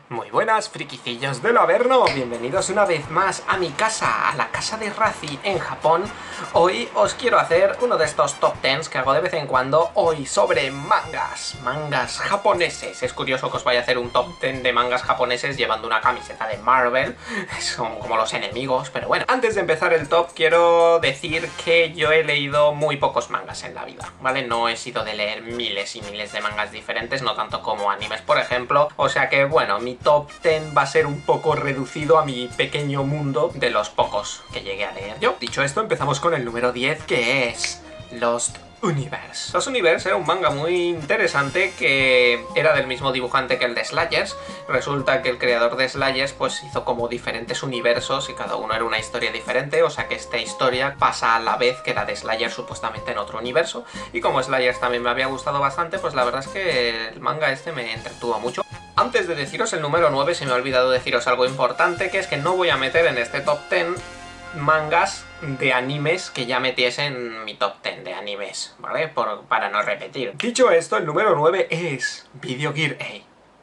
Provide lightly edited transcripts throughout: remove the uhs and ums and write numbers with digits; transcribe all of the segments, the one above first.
Muy buenas, friquicillos del Averno, bienvenidos una vez más a mi casa, a la casa de Razi en Japón. Hoy os quiero hacer uno de estos top 10 que hago de vez en cuando, hoy sobre mangas japoneses. Es curioso que os vaya a hacer un top 10 de mangas japoneses llevando una camiseta de Marvel, son como los enemigos, pero bueno. Antes de empezar el top quiero decir que yo he leído muy pocos mangas en la vida, ¿vale? No he sido de leer miles y miles de mangas diferentes, no tanto como animes, por ejemplo, o sea que bueno, mi top 10 va a ser un poco reducido a mi pequeño mundo de los pocos que llegué a leer yo. Dicho esto, empezamos con el número 10, que es Lost Universe. Lost Universe era un manga muy interesante que era del mismo dibujante que el de Slayers. Resulta que el creador de Slayers pues hizo como diferentes universos y cada uno era una historia diferente, o sea que esta historia pasa a la vez que la de Slayers supuestamente en otro universo. Y como Slayers también me había gustado bastante, pues la verdad es que el manga este me entretuvo mucho. Antes de deciros el número 9 se me ha olvidado deciros algo importante, que es que no voy a meter en este top 10 mangas de animes que ya metiese en mi top 10 de animes, ¿vale? Para no repetir. Dicho esto, el número 9 es Video Gear A.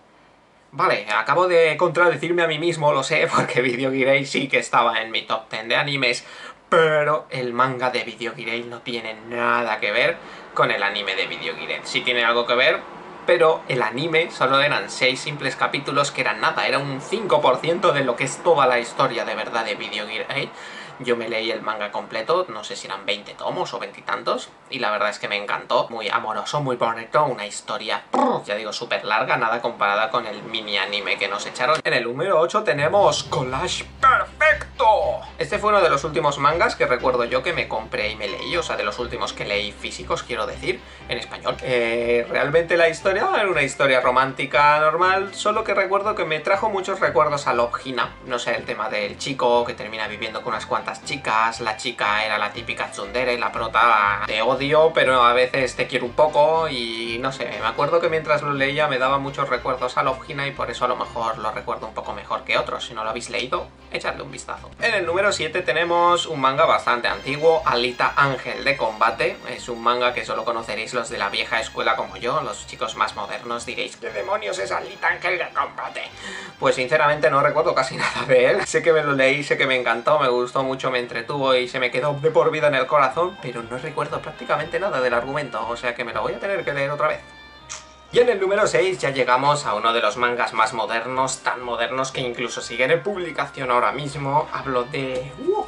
Vale, acabo de contradecirme a mí mismo, lo sé, porque Video Gear A sí que estaba en mi top 10 de animes, pero el manga de Video Gear A no tiene nada que ver con el anime de Video Gear A. Sí tiene algo que ver, pero el anime solo eran 6 simples capítulos que eran nada, era un 5% de lo que es toda la historia de verdad de Video Gear A. Yo me leí el manga completo, no sé si eran 20 tomos o 20 y tantos, y la verdad es que me encantó, muy amoroso, muy bonito, una historia, ya digo, súper larga, nada comparada con el mini anime que nos echaron. En el número 8 tenemos Collage Perfecto. Este fue uno de los últimos mangas que recuerdo yo que me compré y me leí, o sea, de los últimos que leí físicos, quiero decir, en español. Realmente la historia era una historia romántica normal, solo que recuerdo que me trajo muchos recuerdos a Love Hina, no sé, el tema del chico que termina viviendo con unas cuantas chicas, la chica era la típica tsundere, la prota te odio, pero a veces te quiero un poco y no sé, me acuerdo que mientras lo leía me daba muchos recuerdos a Love Hina y por eso a lo mejor lo recuerdo un poco mejor que otros. Si no lo habéis leído, echadle un vistazo. En el número 7 tenemos un manga bastante antiguo, Alita Ángel de Combate. Es un manga que solo conoceréis los de la vieja escuela como yo, los chicos más modernos diréis, ¿qué demonios es Alita Ángel de Combate? Pues sinceramente no recuerdo casi nada de él. Sé que me lo leí, sé que me encantó, me gustó mucho, me entretuvo y se me quedó de por vida en el corazón, pero no recuerdo prácticamente nada del argumento, o sea que me lo voy a tener que leer otra vez. Y en el número 6 ya llegamos a uno de los mangas más modernos, tan modernos que incluso siguen en publicación ahora mismo. Hablo de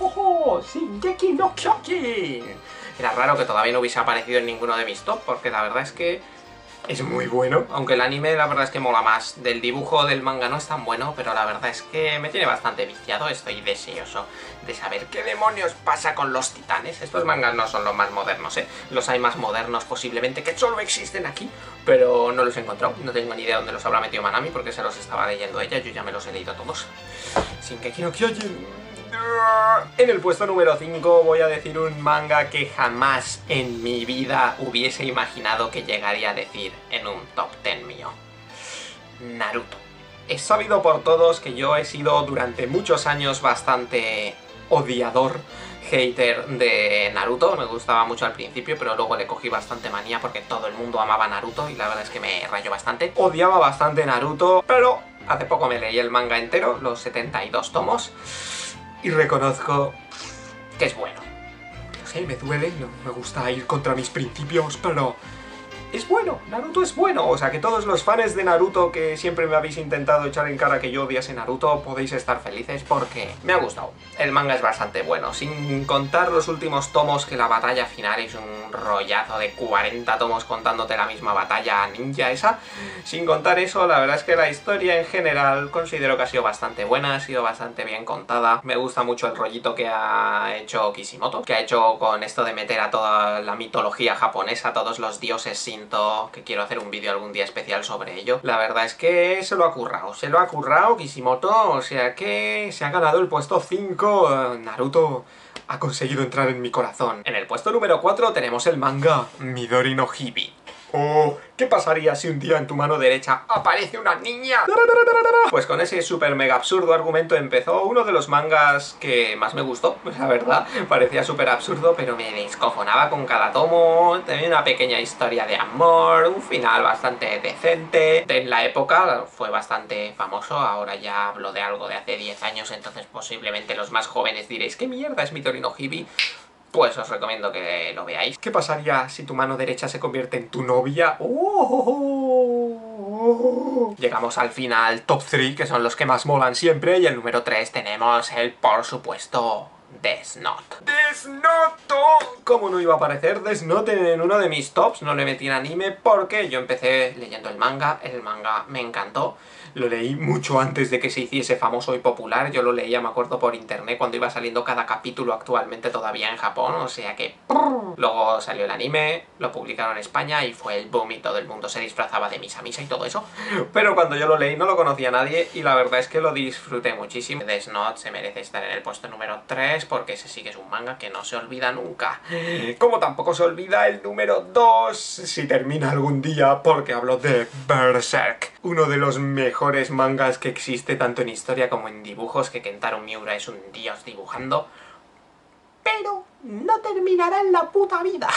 Shingeki no Kyojin. Era raro que todavía no hubiese aparecido en ninguno de mis top, porque la verdad es que es muy bueno, aunque el anime la verdad es que mola más. Del dibujo del manga no es tan bueno, pero la verdad es que me tiene bastante viciado. Estoy deseoso de saber qué demonios pasa con los titanes. Estos mangas no son los más modernos, los hay más modernos posiblemente que solo existen aquí, pero no los he encontrado. No tengo ni idea dónde los habrá metido Manami, porque se los estaba leyendo ella, yo ya me los he leído todos. Shingeki no Kyojin. En el puesto número 5 voy a decir un manga que jamás en mi vida hubiese imaginado que llegaría a decir en un top 10 mío. Naruto. Es sabido por todos que yo he sido durante muchos años bastante odiador, hater de Naruto. Me gustaba mucho al principio, pero luego le cogí bastante manía porque todo el mundo amaba Naruto y la verdad es que me rayó bastante. Odiaba bastante Naruto, pero hace poco me leí el manga entero, los 72 tomos, y reconozco que es bueno. No sé, me duele, no me gusta ir contra mis principios, pero es bueno, Naruto es bueno. O sea que todos los fans de Naruto que siempre me habéis intentado echar en cara que yo odiase Naruto, podéis estar felices porque me ha gustado. El manga es bastante bueno, sin contar los últimos tomos, que la batalla final es un rollazo de 40 tomos contándote la misma batalla ninja esa. Sin contar eso, la verdad es que la historia en general considero que ha sido bastante buena, ha sido bastante bien contada. Me gusta mucho el rollito que ha hecho Kishimoto, que ha hecho con esto de meter a toda la mitología japonesa, todos los dioses Shinto, que quiero hacer un vídeo algún día especial sobre ello. La verdad es que se lo ha currado Kishimoto, o sea que se ha ganado el puesto 5. Naruto ha conseguido entrar en mi corazón. En el puesto número 4 tenemos el manga Midori no Hibi. ¿Qué pasaría si un día en tu mano derecha aparece una niña? Pues con ese súper mega absurdo argumento empezó uno de los mangas que más me gustó, la verdad. Parecía súper absurdo, pero me descojonaba con cada tomo. Tenía una pequeña historia de amor, un final bastante decente. En la época fue bastante famoso, ahora ya hablo de algo de hace 10 años, entonces posiblemente los más jóvenes diréis ¿qué mierda es Midori no Hibi? Pues os recomiendo que lo veáis. ¿Qué pasaría si tu mano derecha se convierte en tu novia? Llegamos al final, top 3, que son los que más molan siempre, y el número 3 tenemos el, por supuesto, Death Note. ¡Death Note! ¿Cómo no iba a aparecer Death Note en uno de mis tops? No le metí en anime porque yo empecé leyendo el manga me encantó. Lo leí mucho antes de que se hiciese famoso y popular. Yo lo leía, me acuerdo, por internet cuando iba saliendo cada capítulo, actualmente todavía en Japón, o sea que... Luego salió el anime, lo publicaron en España y fue el boom y todo el mundo se disfrazaba de misa y todo eso. Pero cuando yo lo leí no lo conocía nadie y la verdad es que lo disfruté muchísimo. Death Note se merece estar en el puesto número 3 porque ese sí que es un manga que no se olvida nunca. Como tampoco se olvida el número 2, si termina algún día, porque hablo de Berserk. Uno de los mejores mangas que existe tanto en historia como en dibujos, que Kentaro Miura es un dios dibujando, pero no terminará en la puta vida.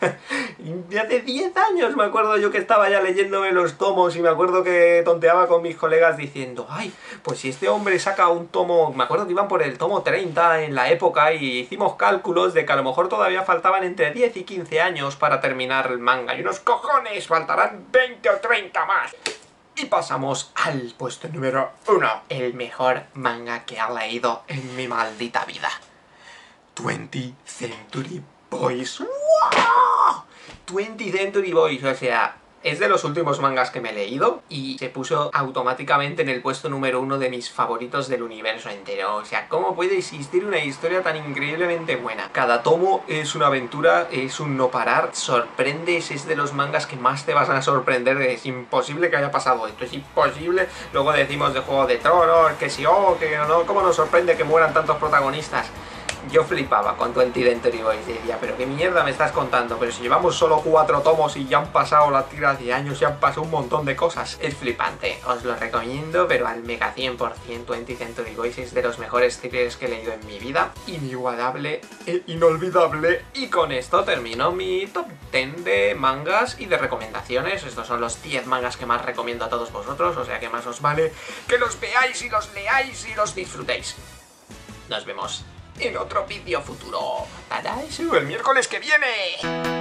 De hace 10 años me acuerdo yo que estaba ya leyéndome los tomos y me acuerdo que tonteaba con mis colegas diciendo ay, pues si este hombre saca un tomo, me acuerdo que iban por el tomo 30 en la época y hicimos cálculos de que a lo mejor todavía faltaban entre 10 y 15 años para terminar el manga y unos cojones, faltarán 20 o 30 más. Y pasamos al puesto número 1, el mejor manga que he leído en mi maldita vida. 20th Century Boys. ¡Wow! 20th Century Boys, o sea, es de los últimos mangas que me he leído y se puso automáticamente en el puesto número 1 de mis favoritos del universo entero. O sea, ¿cómo puede existir una historia tan increíblemente buena? Cada tomo es una aventura, es un no parar, sorprendes, es de los mangas que más te vas a sorprender. Es imposible que haya pasado esto, es imposible. Luego decimos de Juego de Tronos, que sí, que no, ¿cómo nos sorprende que mueran tantos protagonistas? Yo flipaba con 20th Century Boys y decía, pero qué mierda me estás contando, pero si llevamos solo 4 tomos y ya han pasado la tira de años, ya han pasado un montón de cosas. Es flipante, os lo recomiendo, pero al mega 100%. 20th Century Boys es de los mejores thrillers que he leído en mi vida, inigualable e inolvidable. Y con esto termino mi top 10 de mangas y de recomendaciones. Estos son los 10 mangas que más recomiendo a todos vosotros, o sea que más os vale que los veáis y los leáis y los disfrutéis. Nos vemos en otro vídeo futuro. ¡Tada! ¡El miércoles que viene!